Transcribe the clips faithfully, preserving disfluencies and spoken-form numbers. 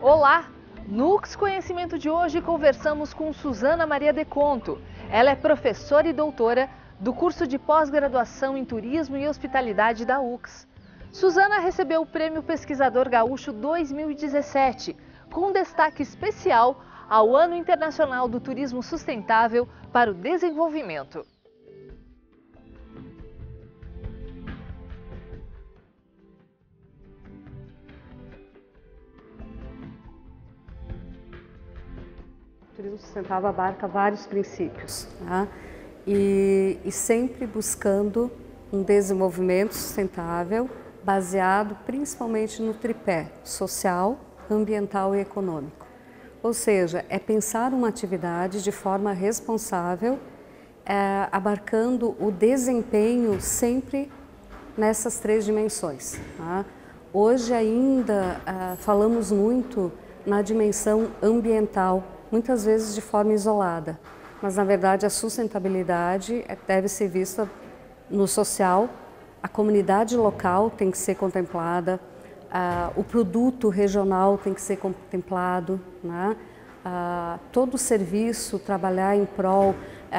Olá! No U X Conhecimento de hoje conversamos com Suzana Maria de Conto. Ela é professora e doutora do curso de pós-graduação em Turismo e Hospitalidade da U X. Suzana recebeu o Prêmio Pesquisador Gaúcho dois mil e dezessete, com destaque especial ao Ano Internacional do Turismo Sustentável para o Desenvolvimento. O turismo sustentável abarca vários princípios, tá? e, e sempre buscando um desenvolvimento sustentável baseado principalmente no tripé social, ambiental e econômico. Ou seja, é pensar uma atividade de forma responsável, é, abarcando o desempenho sempre nessas três dimensões. Tá? Hoje ainda é, falamos muito na dimensão ambiental, muitas vezes de forma isolada, mas na verdade a sustentabilidade deve ser vista no social, a comunidade local tem que ser contemplada, uh, o produto regional tem que ser contemplado, né? uh, todo o serviço trabalhar em prol, uh,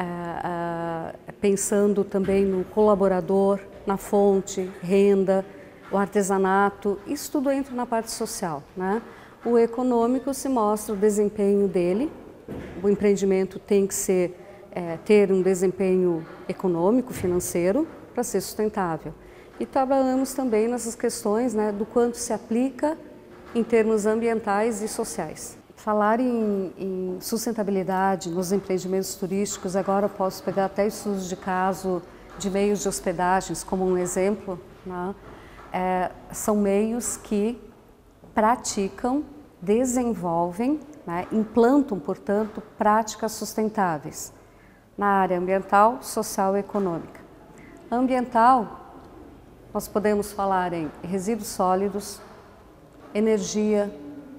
uh, pensando também no colaborador, na fonte, renda, o artesanato, isso tudo entra na parte social, né? O econômico se mostra o desempenho dele, o empreendimento tem que ser, é, ter um desempenho econômico, financeiro, para ser sustentável. E trabalhamos também nessas questões, né, do quanto se aplica em termos ambientais e sociais. Falar em, em sustentabilidade nos empreendimentos turísticos, agora eu posso pegar até estudos de caso de meios de hospedagens como um exemplo, né? é, são meios que praticam, desenvolvem, né, implantam, portanto, práticas sustentáveis na área ambiental, social e econômica. Ambiental, nós podemos falar em resíduos sólidos, energia,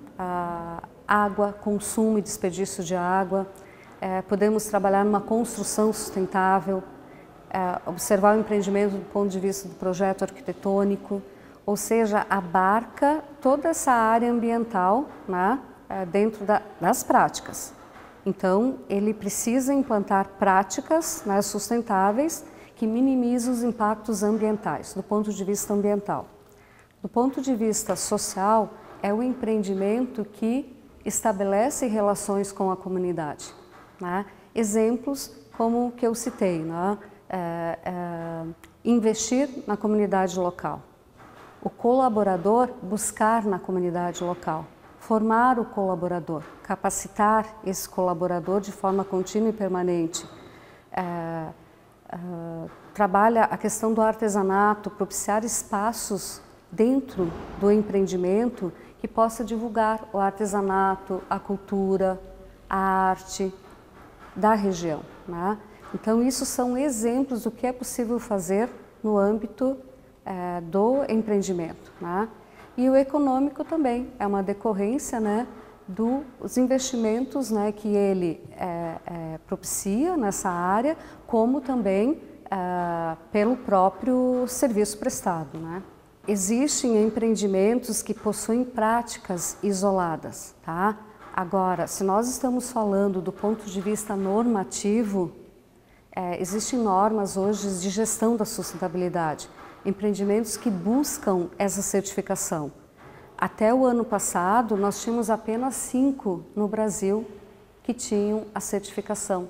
água, consumo e desperdício de água, é, podemos trabalhar numa construção sustentável, é, observar o empreendimento do ponto de vista do projeto arquitetônico, ou seja, abarca toda essa área ambiental, né, dentro da, das práticas. Então, ele precisa implantar práticas, né, sustentáveis que minimizam os impactos ambientais, do ponto de vista ambiental. Do ponto de vista social, é o empreendimento que estabelece relações com a comunidade, né? Exemplos como o que eu citei, né? é, é, investir na comunidade local. O colaborador buscar na comunidade local, formar o colaborador, capacitar esse colaborador de forma contínua e permanente. É, é, trabalha a questão do artesanato, propiciar espaços dentro do empreendimento que possa divulgar o artesanato, a cultura, a arte da região, né? Então, isso são exemplos do que é possível fazer no âmbito É, do empreendimento, né? E o econômico também é uma decorrência, né, dos investimentos, né, que ele é, é, propicia nessa área, como também é, pelo próprio serviço prestado, né? Existem empreendimentos que possuem práticas isoladas, tá? Agora, se nós estamos falando do ponto de vista normativo, é, existem normas hoje de gestão da sustentabilidade, empreendimentos que buscam essa certificação. Até o ano passado, nós tínhamos apenas cinco no Brasil que tinham a certificação.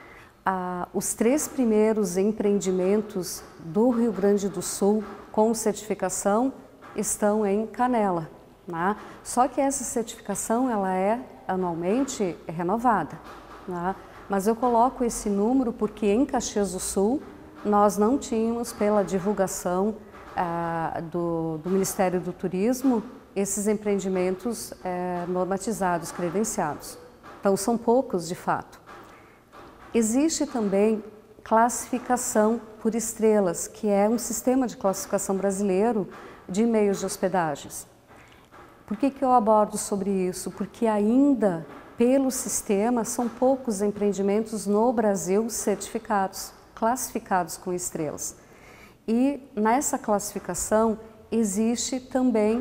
Ah, os três primeiros empreendimentos do Rio Grande do Sul com certificação estão em Canela, né? Só que essa certificação ela é anualmente renovada, né? Mas eu coloco esse número porque em Caxias do Sul nós não tínhamos, pela divulgação ah, do, do Ministério do Turismo, esses empreendimentos eh, normatizados, credenciados. Então, são poucos de fato. Existe também classificação por estrelas, que é um sistema de classificação brasileiro de meios de hospedagens. Por que que eu abordo sobre isso? Porque ainda, pelo sistema, são poucos empreendimentos no Brasil certificados, classificados com estrelas. E nessa classificação existe também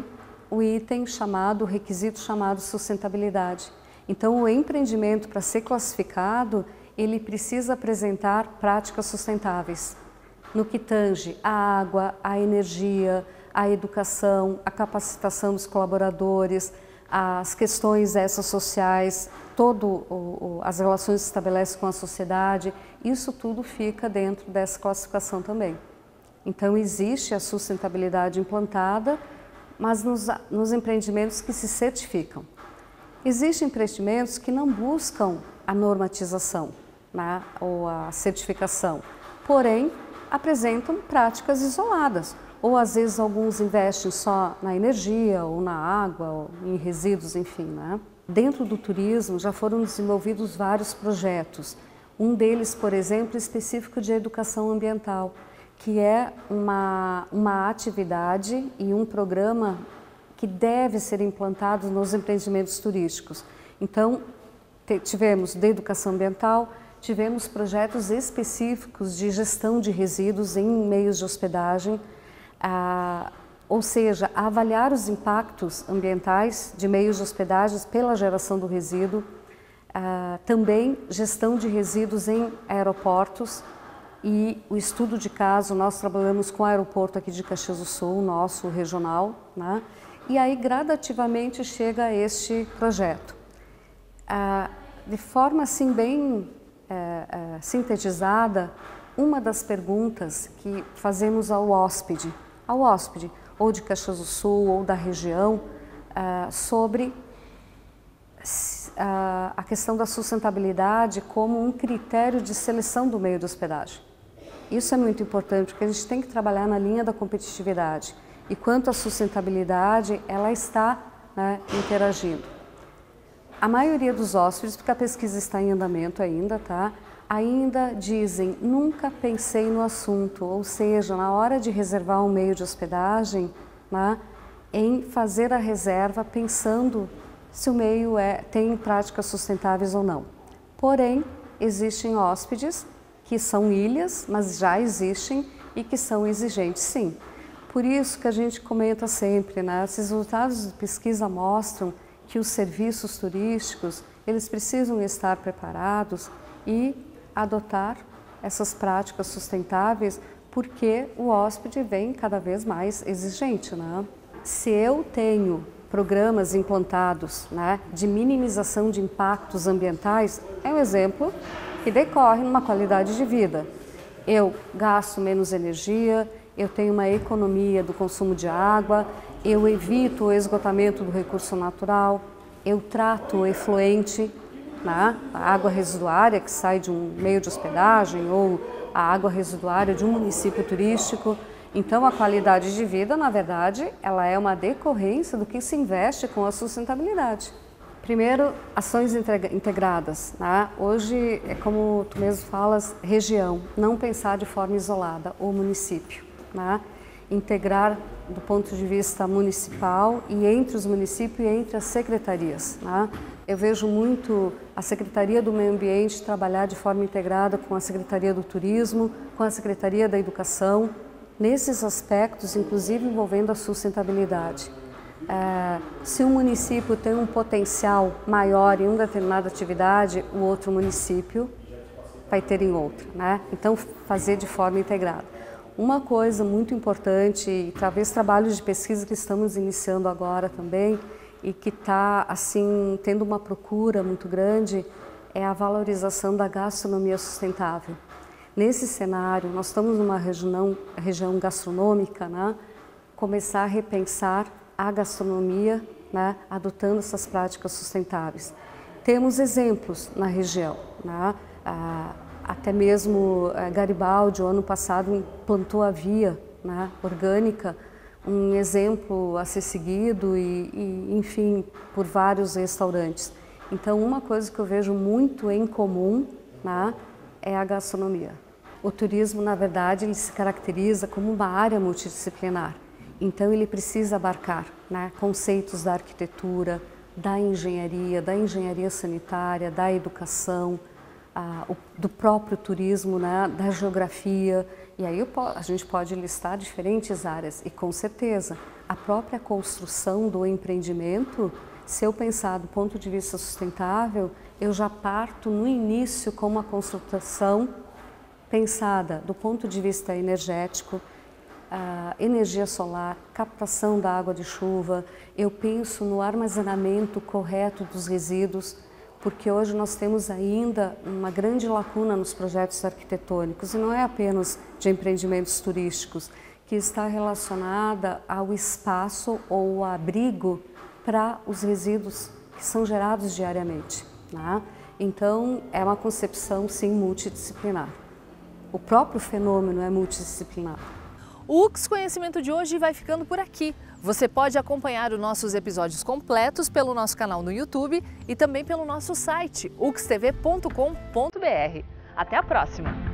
o item chamado, o requisito chamado sustentabilidade. Então, o empreendimento, para ser classificado, ele precisa apresentar práticas sustentáveis, no que tange a água, a energia, a educação, a capacitação dos colaboradores, as questões essas sociais, todo o, o, as relações que se estabelecem com a sociedade, isso tudo fica dentro dessa classificação também. Então, existe a sustentabilidade implantada, mas nos, nos empreendimentos que se certificam. Existem empreendimentos que não buscam a normatização, né, ou a certificação, porém apresentam práticas isoladas, ou às vezes alguns investem só na energia, ou na água, ou em resíduos, enfim. Né? Dentro do turismo já foram desenvolvidos vários projetos, um deles, por exemplo, específico de educação ambiental, que é uma, uma atividade e um programa que deve ser implantado nos empreendimentos turísticos. Então, tivemos de educação ambiental, tivemos projetos específicos de gestão de resíduos em meios de hospedagem, ah, ou seja, avaliar os impactos ambientais de meios de hospedagem pela geração do resíduo, ah, também gestão de resíduos em aeroportos e o estudo de caso, nós trabalhamos com o aeroporto aqui de Caxias do Sul, nosso regional, né? E aí gradativamente chega a este projeto. Ah, de forma assim bem é, é, sintetizada, uma das perguntas que fazemos ao hóspede, ao hóspede ou de Caxias do Sul ou da região, ah, sobre ah, a questão da sustentabilidade como um critério de seleção do meio de hospedagem. Isso é muito importante, porque a gente tem que trabalhar na linha da competitividade. E quanto à sustentabilidade, ela está, né, interagindo. A maioria dos hóspedes, porque a pesquisa está em andamento ainda, tá? Ainda dizem, nunca pensei no assunto, ou seja, na hora de reservar um meio de hospedagem, né, em fazer a reserva pensando se o meio é, tem práticas sustentáveis ou não. Porém, existem hóspedes que são ilhas, mas já existem e que são exigentes, sim. Por isso que a gente comenta sempre, né? Esses resultados de pesquisa mostram que os serviços turísticos, eles precisam estar preparados e adotar essas práticas sustentáveis, porque o hóspede vem cada vez mais exigente, né? Se eu tenho programas implantados, né, de minimização de impactos ambientais, é um exemplo que decorre numa qualidade de vida. Eu gasto menos energia, eu tenho uma economia do consumo de água, eu evito o esgotamento do recurso natural, eu trato o efluente, né, a água residuária que sai de um meio de hospedagem ou a água residuária de um município turístico. Então, a qualidade de vida, na verdade, ela é uma decorrência do que se investe com a sustentabilidade. Primeiro, ações integradas, né? Hoje, é como tu mesmo falas, região, não pensar de forma isolada, o município, né? Integrar do ponto de vista municipal e entre os municípios e entre as secretarias, né? Eu vejo muito a Secretaria do Meio Ambiente trabalhar de forma integrada com a Secretaria do Turismo, com a Secretaria da Educação, nesses aspectos, inclusive envolvendo a sustentabilidade. É, se um município tem um potencial maior em uma determinada atividade, o outro município vai ter em outra, né? Então, fazer de forma integrada. Uma coisa muito importante, e talvez trabalhos de pesquisa que estamos iniciando agora também, e que está assim, tendo uma procura muito grande, é a valorização da gastronomia sustentável. Nesse cenário, nós estamos numa região, região gastronômica, né? Começar a repensar a gastronomia, né, adotando essas práticas sustentáveis. Temos exemplos na região, né? Ah, até mesmo eh, Garibaldi, o ano passado, implantou a Via, né, orgânica, um exemplo a ser seguido e, e, enfim, por vários restaurantes. Então, uma coisa que eu vejo muito em comum, né, é a gastronomia. O turismo, na verdade, ele se caracteriza como uma área multidisciplinar. Então, ele precisa abarcar, né, conceitos da arquitetura, da engenharia, da engenharia sanitária, da educação, a, o, do próprio turismo, né, da geografia. E aí eu, a gente pode listar diferentes áreas, e com certeza, a própria construção do empreendimento, se eu pensar do ponto de vista sustentável, eu já parto no início com uma construção pensada do ponto de vista energético, a energia solar, captação da água de chuva, eu penso no armazenamento correto dos resíduos, porque hoje nós temos ainda uma grande lacuna nos projetos arquitetônicos, e não é apenas de empreendimentos turísticos, que está relacionada ao espaço ou ao abrigo para os resíduos que são gerados diariamente, né? Então, é uma concepção, sim, multidisciplinar. O próprio fenômeno é multidisciplinar. O U X Conhecimento de hoje vai ficando por aqui. Você pode acompanhar os nossos episódios completos pelo nosso canal no YouTube e também pelo nosso site, u x t v ponto com ponto b r. Até a próxima!